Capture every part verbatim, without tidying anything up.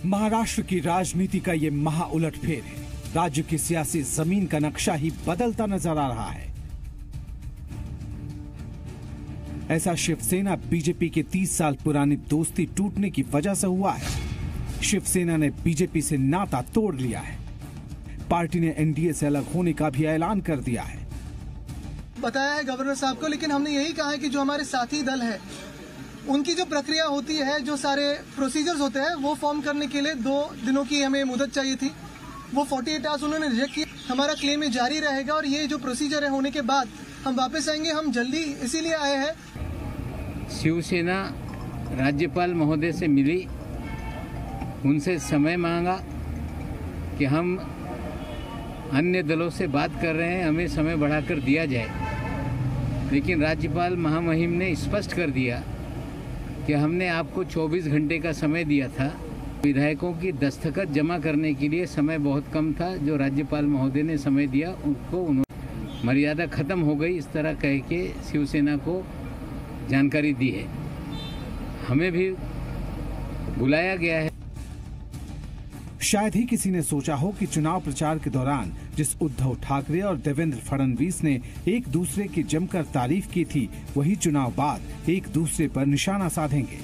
महाराष्ट्र की राजनीति का ये महा उलटफेर है। राज्य की सियासी जमीन का नक्शा ही बदलता नजर आ रहा है। ऐसा शिवसेना बीजेपी के तीस साल पुरानी दोस्ती टूटने की वजह से हुआ है। शिवसेना ने बीजेपी से नाता तोड़ लिया है। पार्टी ने एनडीए से अलग होने का भी ऐलान कर दिया है। बताया है गवर्नर साहब को, लेकिन हमने यही कहा है कि जो हमारे साथी दल है उनकी जो प्रक्रिया होती है, जो सारे प्रोसीजर्स होते हैं, वो फॉर्म करने के लिए दो दिनों की हमें मुदत चाहिए थी। वो अड़तालीस आवर्स उन्होंने रिजेक्ट किया। हमारा क्लेम जारी रहेगा और ये जो प्रोसीजर है होने के बाद हम वापस आएंगे। हम जल्दी इसीलिए आए हैं। शिवसेना राज्यपाल महोदय से मिली, उनसे समय मांगा कि हम अन्य दलों से बात कर रहे हैं, हमें समय बढ़ाकर दिया जाए। लेकिन राज्यपाल महामहिम ने स्पष्ट कर दिया कि हमने आपको चौबीस घंटे का समय दिया था। विधायकों की दस्तखत जमा करने के लिए समय बहुत कम था। जो राज्यपाल महोदय ने समय दिया उनको उन्होंने मर्यादा खत्म हो गई, इस तरह कह के शिवसेना को जानकारी दी है। हमें भी बुलाया गया है। शायद ही किसी ने सोचा हो कि चुनाव प्रचार के दौरान जिस उद्धव ठाकरे और देवेंद्र फडणवीस ने एक दूसरे की जमकर तारीफ की थी, वही चुनाव बाद एक दूसरे पर निशाना साधेंगे।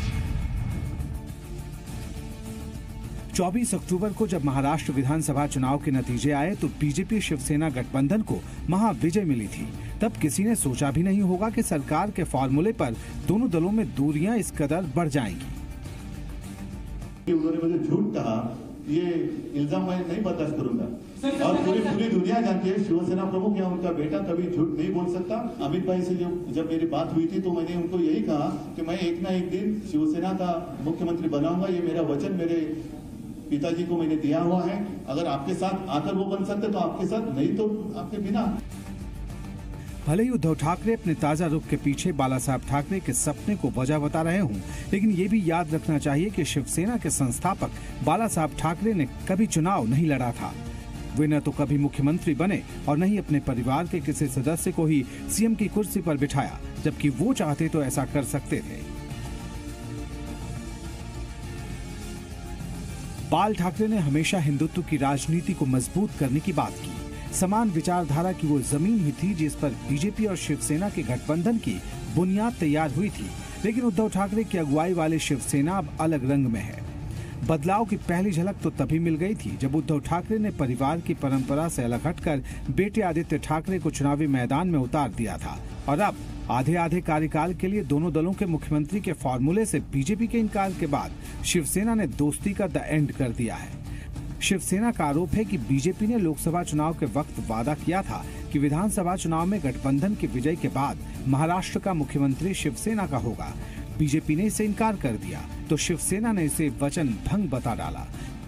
चौबीस अक्टूबर को जब महाराष्ट्र विधानसभा चुनाव के नतीजे आए तो बीजेपी शिवसेना गठबंधन को महाविजय मिली थी। तब किसी ने सोचा भी नहीं होगा कि सरकार के फॉर्मूले पर दोनों दलों में दूरियां इस कदर बढ़ जाएंगी। उन्होंने मुझे झूठ कहा, ये इल्जाम मैं नहीं बर्दाश्त करूंगा। और पूरी पूरी दुनिया जानती है शिवसेना प्रमुख या उनका बेटा कभी झूठ नहीं बोल सकता। अमित भाई से जब जब मेरी बात हुई थी तो मैंने उनको यही कहा कि मैं एक ना एक दिन शिवसेना का मुख्यमंत्री बनाऊंगा। ये मेरा वचन मेरे पिताजी को मैंने दिया हुआ है। अगर आपके साथ आकर वो बन सकते तो आपके साथ, नहीं तो आपके बिना। भले ही उद्धव ठाकरे अपने ताजा रुख के पीछे बाला साहब ठाकरे के सपने को वजह बता रहे हों, लेकिन ये भी याद रखना चाहिए कि शिवसेना के संस्थापक बाला साहब ठाकरे ने कभी चुनाव नहीं लड़ा था। वे न तो कभी मुख्यमंत्री बने और न ही अपने परिवार के किसी सदस्य को ही सीएम की कुर्सी पर बिठाया, जबकि वो चाहते तो ऐसा कर सकते थे। बाल ठाकरे ने हमेशा हिंदुत्व की राजनीति को मजबूत करने की बात की। समान विचारधारा की वो जमीन ही थी जिस पर बीजेपी और शिवसेना के गठबंधन की बुनियाद तैयार हुई थी। लेकिन उद्धव ठाकरे की अगुवाई वाली शिवसेना अब अलग रंग में है। बदलाव की पहली झलक तो तभी मिल गई थी जब उद्धव ठाकरे ने परिवार की परंपरा से अलग हटकर बेटे आदित्य ठाकरे को चुनावी मैदान में उतार दिया था। और अब आधे आधे कार्यकाल के लिए दोनों दलों के मुख्यमंत्री के फॉर्मूले से बीजेपी के इनकार के बाद शिवसेना ने दोस्ती का द एंड कर दिया है। शिवसेना का आरोप है कि बीजेपी ने लोकसभा चुनाव के वक्त वादा किया था कि विधानसभा चुनाव में गठबंधन की विजय के बाद महाराष्ट्र का मुख्यमंत्री शिवसेना का होगा। बीजेपी ने इसे इनकार कर दिया तो शिवसेना ने इसे वचन भंग बता डाला।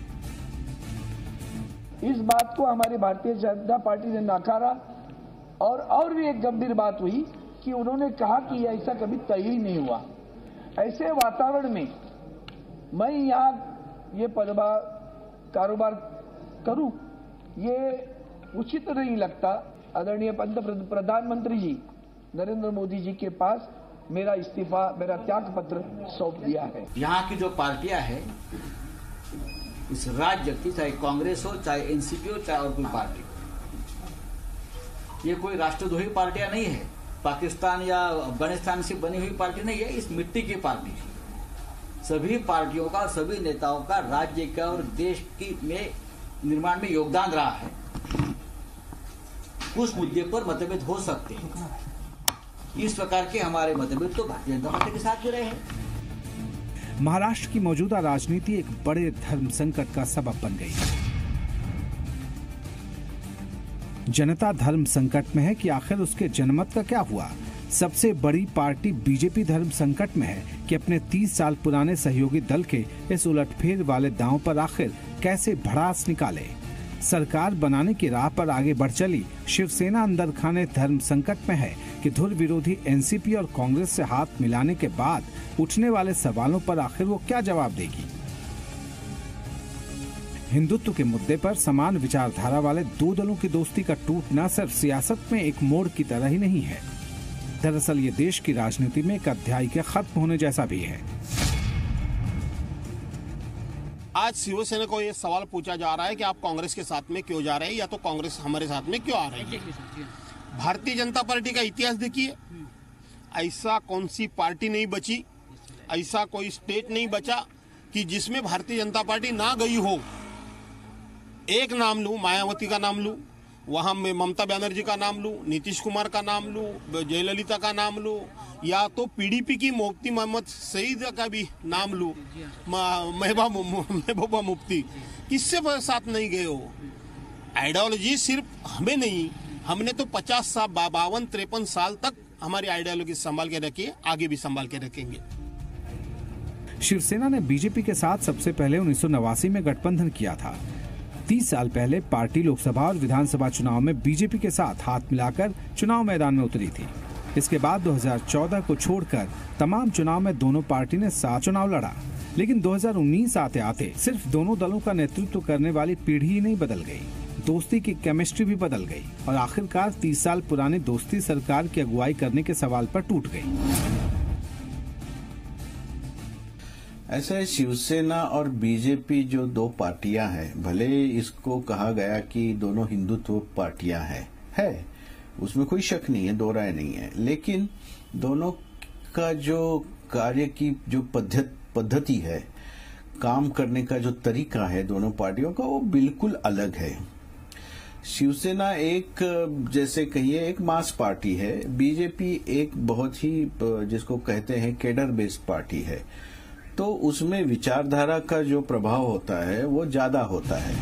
इस बात को हमारी भारतीय जनता पार्टी ने नकारा और और भी एक गंभीर बात हुई कि उन्होंने कहा कि ऐसा कभी तय ही नहीं हुआ। ऐसे वातावरण में मैं यहाँ ये पदभार कारोबार करूं, ये उचित नहीं लगता। आदरणीय पंत प्रधानमंत्री जी नरेंद्र मोदी जी के पास मेरा इस्तीफा, मेरा त्याग पत्र सौंप दिया है। यहाँ की जो पार्टियां हैं इस राज्य की, चाहे कांग्रेस हो, चाहे एनसीपी हो, चाहे और कोई पार्टी, ये कोई राष्ट्रद्रोही पार्टियां नहीं है। पाकिस्तान या अफगानिस्तान से बनी हुई पार्टी नहीं है, इस मिट्टी की पार्टी है। सभी पार्टियों का, सभी नेताओं का राज्य का और देश की में निर्माण में योगदान रहा है। उस मुद्दे पर मतभेद हो सकते हैं। इस प्रकार के हमारे मतभेद तो भारतीय जनता पार्टी के साथ भी रहे हैं। महाराष्ट्र की मौजूदा राजनीति एक बड़े धर्म संकट का सबब बन गई है। जनता धर्म संकट में है कि आखिर उसके जनमत का क्या हुआ। सबसे बड़ी पार्टी बीजेपी धर्म संकट में है कि अपने तीस साल पुराने सहयोगी दल के इस उलटफेर वाले दांव पर आखिर कैसे भड़ास निकाले। सरकार बनाने की राह पर आगे बढ़ चली शिवसेना अंदर खाने धर्म संकट में है कि धुर विरोधी एनसीपी और कांग्रेस से हाथ मिलाने के बाद उठने वाले सवालों पर आखिर वो क्या जवाब देगी। हिंदुत्व के मुद्दे पर समान विचारधारा वाले दो दलों की दोस्ती का टूटना सिर्फ सियासत में एक मोड़ की तरह ही नहीं है, दरअसल ये देश की राजनीति में एक अध्याय के खत्म होने जैसा भी है। आज शिवसेना को ये सवाल पूछा जा रहा है कि आप कांग्रेस के साथ में क्यों जा रहे हैं या तो कांग्रेस हमारे साथ में क्यों आ रही है। भारतीय जनता पार्टी का इतिहास देखिए, ऐसा कौन सी पार्टी नहीं बची, ऐसा कोई स्टेट नहीं बचा कि जिसमें भारतीय जनता पार्टी ना गई हो। एक नाम लूं, मायावती का नाम लूं, वहां मैं ममता बनर्जी का नाम लूं, नीतीश कुमार का नाम लूं, जयललिता का नाम लूं, या तो पीडीपी की मुफ्ती मोहम्मद सईद का भी नाम लूं, महबूबा मुफ्ती, किससे साथ नहीं गए हो। आइडियोलॉजी सिर्फ हमें नहीं, हमने तो पचास साल बावन तिरपन साल तक हमारी आइडियोलॉजी संभाल के रखी है, आगे भी संभाल के रखेंगे। शिवसेना ने बीजेपी के साथ सबसे पहले उन्नीस सौ नवासी में गठबंधन किया था। तीस साल पहले पार्टी लोकसभा और विधानसभा चुनाव में बीजेपी के साथ हाथ मिलाकर चुनाव मैदान में उतरी थी। इसके बाद दो हज़ार चौदह को छोड़कर तमाम चुनाव में दोनों पार्टी ने साथ चुनाव लड़ा, लेकिन दो हज़ार उन्नीस आते आते सिर्फ दोनों दलों का नेतृत्व करने वाली पीढ़ी ही नहीं बदल गई, दोस्ती की केमिस्ट्री भी बदल गई और आखिरकार तीस साल पुरानी दोस्ती सरकार की अगुवाई करने के सवाल पर टूट गई। ऐसा है, शिवसेना और बीजेपी जो दो पार्टियां हैं, भले इसको कहा गया कि दोनों हिंदुत्व पार्टियां हैं, है उसमें कोई शक नहीं है, दो राय नहीं है, लेकिन दोनों का जो कार्य की जो पद्धति है, काम करने का जो तरीका है दोनों पार्टियों का, वो बिल्कुल अलग है। शिवसेना एक जैसे कहिए एक मास पार्टी है, बीजेपी एक बहुत ही जिसको कहते हैं कैडर बेस्ड पार्टी है, तो उसमें विचारधारा का जो प्रभाव होता है वो ज्यादा होता है।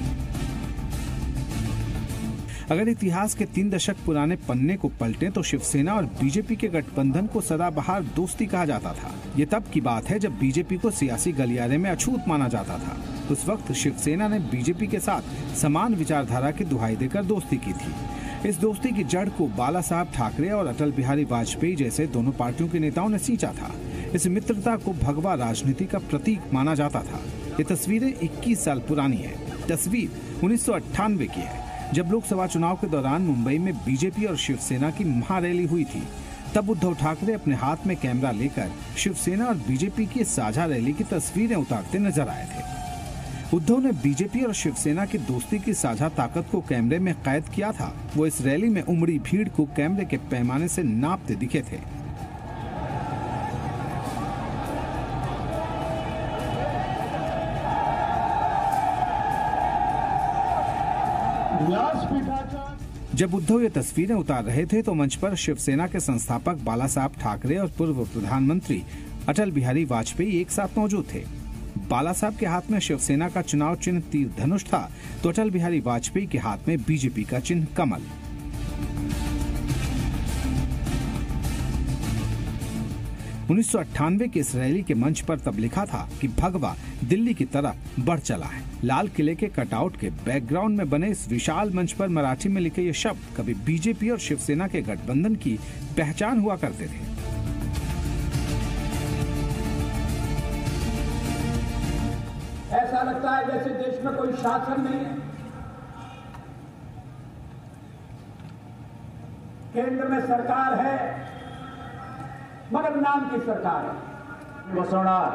अगर इतिहास के तीन दशक पुराने पन्ने को पलटें तो शिवसेना और बीजेपी के गठबंधन को सदाबहार दोस्ती कहा जाता था। ये तब की बात है जब बीजेपी को सियासी गलियारे में अछूत माना जाता था। उस वक्त शिवसेना ने बीजेपी के साथ समान विचारधारा की दुहाई देकर दोस्ती की थी। इस दोस्ती की जड़ को बाला साहब ठाकरे और अटल बिहारी वाजपेयी जैसे दोनों पार्टियों के नेताओं ने सींचा था। इस मित्रता को भगवा राजनीति का प्रतीक माना जाता था। ये तस्वीरें इक्कीस साल पुरानी है। तस्वीर उन्नीस सौ अट्ठानवे की है, जब लोकसभा चुनाव के दौरान मुंबई में बीजेपी और शिवसेना की महारैली हुई थी। तब उद्धव ठाकरे अपने हाथ में कैमरा लेकर शिवसेना और बीजेपी की साझा रैली की तस्वीरें उतारते नजर आए थे। उद्धव ने बीजेपी और शिवसेना की दोस्ती की साझा ताकत को कैमरे में कैद किया था। वो इस रैली में उमड़ी भीड़ को कैमरे के पैमाने से नापते दिखे थे। जब उद्धव ये तस्वीरें उतार रहे थे तो मंच पर शिवसेना के संस्थापक बाला साहब ठाकरे और पूर्व प्रधानमंत्री अटल बिहारी वाजपेयी एक साथ मौजूद थे। बाला साहब के हाथ में शिवसेना का चुनाव चिन्ह तीर धनुष था तो अटल बिहारी वाजपेयी के हाथ में बीजेपी का चिन्ह कमल। उन्नीस सौ अट्ठानवे के इस रैली के मंच पर तब लिखा था कि भगवा दिल्ली की तरफ बढ़ चला है। लाल किले के कटआउट के बैकग्राउंड में बने इस विशाल मंच पर मराठी में लिखे ये शब्द कभी बीजेपी और शिवसेना के गठबंधन की पहचान हुआ करते थे। ऐसा लगता है जैसे देश में कोई शासन नहीं है, केंद्र में सरकार है मगर नाम की सरकार है। बसवणार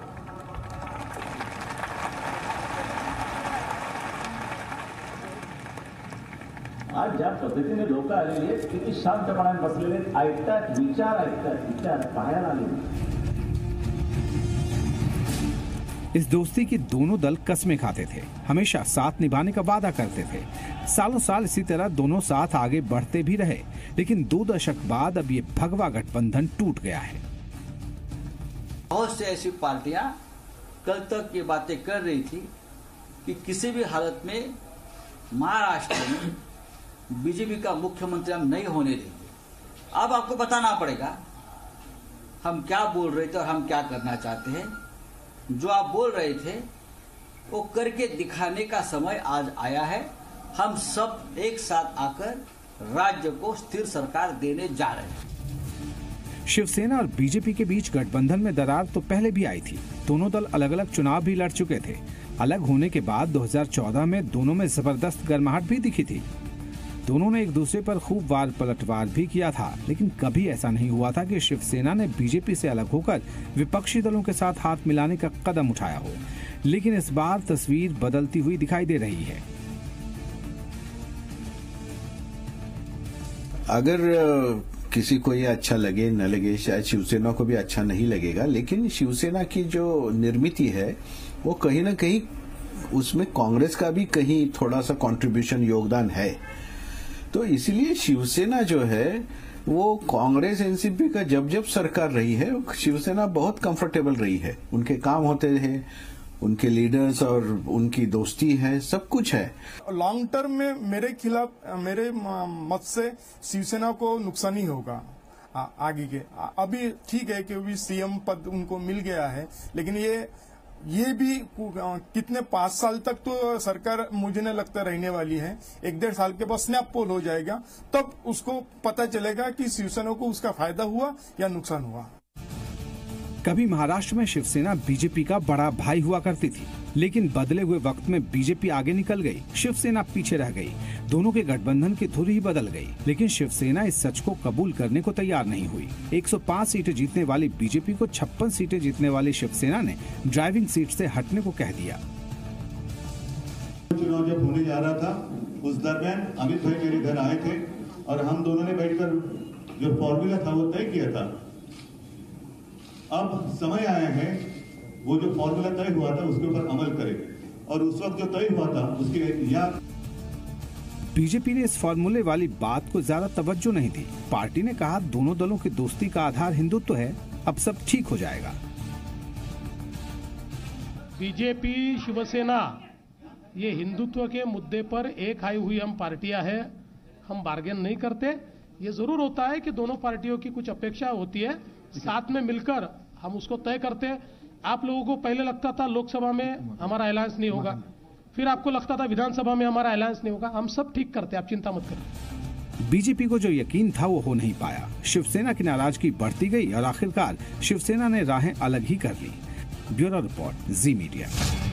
आज ज्या पद्धतीने लोक आलेली आहेत, किती शांतपणाने बसलेले आहेत, ऐकतात, विचार ऐकतात, विचार पाहायला आलेले। इस दोस्ती की दोनों दल कसमें खाते थे, हमेशा साथ निभाने का वादा करते थे। सालों साल इसी तरह दोनों साथ आगे बढ़ते भी रहे, लेकिन दो दशक बाद अब ये भगवा गठबंधन टूट गया है। बहुत से ऐसी पार्टियां कल तक ये बातें कर रही थी कि किसी भी हालत में महाराष्ट्र में बीजेपी का मुख्यमंत्री हम नहीं होने देंगे। अब आपको बताना पड़ेगा हम क्या बोल रहे थे और हम क्या करना चाहते हैं। जो आप बोल रहे थे वो करके दिखाने का समय आज आया है। हम सब एक साथ आकर राज्य को स्थिर सरकार देने जा रहे हैं। शिवसेना और बीजेपी के बीच गठबंधन में दरार तो पहले भी आई थी। दोनों दल अलग अलग चुनाव भी लड़ चुके थे। अलग होने के बाद दो हज़ार चौदह में दोनों में जबरदस्त गर्माहट भी दिखी थी। दोनों ने एक दूसरे पर खूब वार पलटवार भी किया था, लेकिन कभी ऐसा नहीं हुआ था कि शिवसेना ने बीजेपी से अलग होकर विपक्षी दलों के साथ हाथ मिलाने का कदम उठाया हो। लेकिन इस बार तस्वीर बदलती हुई दिखाई दे रही है। अगर किसी को ये अच्छा लगे न लगे, शायद शिवसेना को भी अच्छा नहीं लगेगा, लेकिन शिवसेना की जो निर्मिति है वो कहीं ना कहीं उसमें कांग्रेस का भी कहीं थोड़ा सा कंट्रीब्यूशन योगदान है। तो इसलिए शिवसेना जो है वो कांग्रेस एनसीपी का जब जब सरकार रही है शिवसेना बहुत कंफर्टेबल रही है। उनके काम होते हैं, उनके लीडर्स और उनकी दोस्ती है, सब कुछ है। लॉन्ग टर्म में मेरे खिलाफ, मेरे मत से शिवसेना को नुकसान ही होगा आ, आगे के। अभी ठीक है कि अभी सीएम पद उनको मिल गया है, लेकिन ये ये भी कितने पांच साल तक तो सरकार मुझे नहीं लगता रहने वाली है। एक डेढ़ साल के बाद स्नैप पोल हो जाएगा, तब उसको पता चलेगा कि शिवसेना को उसका फायदा हुआ या नुकसान हुआ। कभी महाराष्ट्र में शिवसेना बीजेपी का बड़ा भाई हुआ करती थी, लेकिन बदले हुए वक्त में बीजेपी आगे निकल गई, शिवसेना पीछे रह गई। दोनों के गठबंधन की धुरी ही बदल गई। लेकिन शिवसेना इस सच को कबूल करने को तैयार नहीं हुई। एक सौ पाँच सीटें जीतने वाली बीजेपी को छप्पन सीटें जीतने वाली शिवसेना ने ड्राइविंग सीट से हटने को कह दिया। चुनाव जब होने जा रहा था उस दरमियान अमित भाई मेरे घर आए थे और हम दोनों ने बैठकर जो फॉर्मूला था वो तय किया था। अब समय आया है वो जो फॉर्मूला तय हुआ था उसके ऊपर अमल करें, और उस वक्त जो तय हुआ था उसके याद। बीजेपी ने इस फॉर्मूले वाली बात को ज्यादा तवज्जो नहीं दी। पार्टी ने कहा दोनों दलों की दोस्ती का आधार हिंदुत्व है, अब सब ठीक हो जाएगा। बीजेपी शिवसेना ये हिंदुत्व के मुद्दे पर एक आई हुई हम पार्टियां हैं, हम बार्गेन नहीं करते। ये जरूर होता है कि दोनों पार्टियों की कुछ अपेक्षा होती है, साथ में मिलकर हम उसको तय करते हैं। आप लोगों को पहले लगता था लोकसभा में हमारा अलायंस नहीं होगा, फिर आपको लगता था विधानसभा में हमारा अलायंस नहीं होगा। हम सब ठीक करते हैं, आप चिंता मत करें। बीजेपी को जो यकीन था वो हो नहीं पाया। शिवसेना की नाराजगी बढ़ती गई और आखिरकार शिवसेना ने राहें अलग ही कर ली। Bureau report, Zee media.